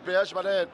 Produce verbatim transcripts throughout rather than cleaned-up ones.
بيهاجم الان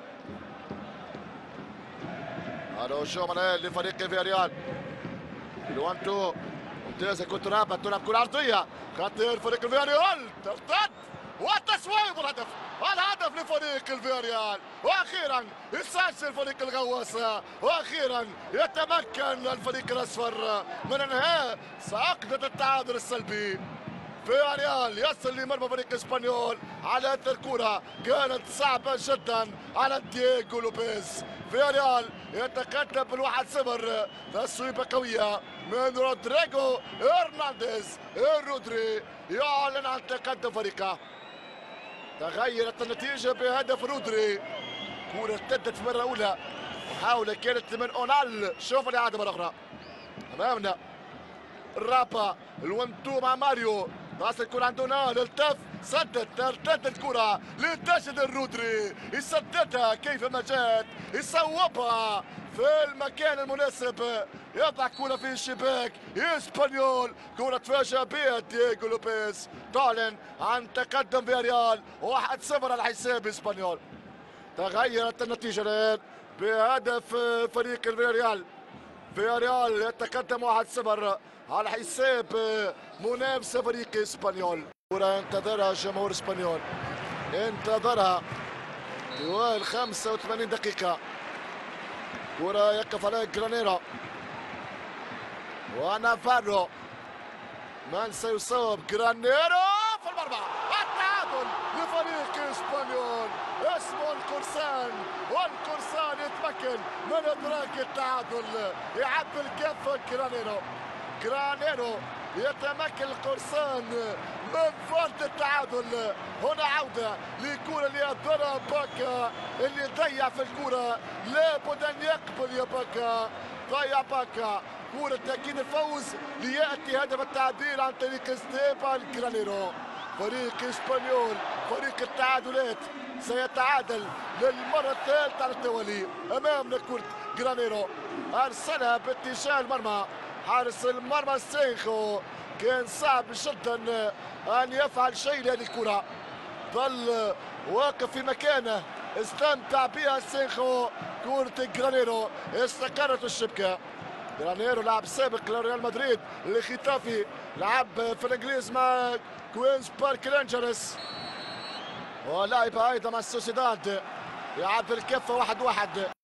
على هجوم الان لفريق فياريال. الوان تو ممتازه، كنت رابط تلعب كره عرضيه، خطير فريق فياريال، ترتد وتصويب الهدف، الهدف لفريق الفياريال، واخيرا يسجل فريق الغواصه، واخيرا يتمكن الفريق الاصفر من انهاء عقده التعادل السلبي. فياريال يصل لمرمى فريق اسبانيول على اثر كره كانت صعبه جدا على دييغو لوبيز. فياريال يتقدم بالواحد صفر، تصويبه قويه من رودريغو هرنانديز. رودري يعلن عن تقدم فريقه. تغيرت النتيجه بهدف رودري، كره ارتدت مره اولى، محاوله كانت من اونال. شوف الاعاده مره اخرى امامنا. الرابا الونتو مع ماريو، تصل الكرة عند اونال، التف سدد، ارتدت الكرة لتجد الرودري، يسددها كيفما جاءت، يصوبها في المكان المناسب، يضع كرة في الشباك. اسبانيول كرة تفاجأ بها دييغو لوبيز، تعلن عن تقدم فياريال واحد صفر على حساب اسبانيول. تغيرت النتيجة الآن بهدف فريق الفياريال. فياريال يتقدم واحد صفر على حساب منافس فريق اسبانيول. كرة انتظرها جمهور اسبانيول، انتظرها طوال خمسة وثمانين دقيقة. كرة يقف عليها جرانيرو ونافارو، من سيصاب؟ جرانيرو في المرمى، التعادل لفريق اسبانيول. اسمه القرصان، والقرصان يتمكن من ادراك التعادل، يعبي الكف جرانيرو. جرانيرو يتمكن القرصان من فرض التعادل. هنا عودة لكرة اللي يضرها باكا، اللي ضيع في الكرة، لابد ان يقبل يا باكا، ضيع باكا. كرة تأكيد الفوز ليأتي هدف التعديل عن طريق ستيفان جرانيرو. فريق اسبانيول فريق التعادلات سيتعادل للمرة الثالثة على التوالي. أمامنا كرة جرانيرو، أرسلها باتجاه المرمى، حارس المرمى سينخو كان صعب جدا أن يفعل شيء لهذه الكرة، ظل واقف في مكانه، استمتع بها سينخو. كرة جرانيرو استقرت الشبكة. جرانيرو لاعب سابق لريال مدريد، لختافي، لعب في الانجليز مع كوينز بارك رينجرز، ولعب ايضا مع السوسيداد، يعدل الكفه واحد واحد.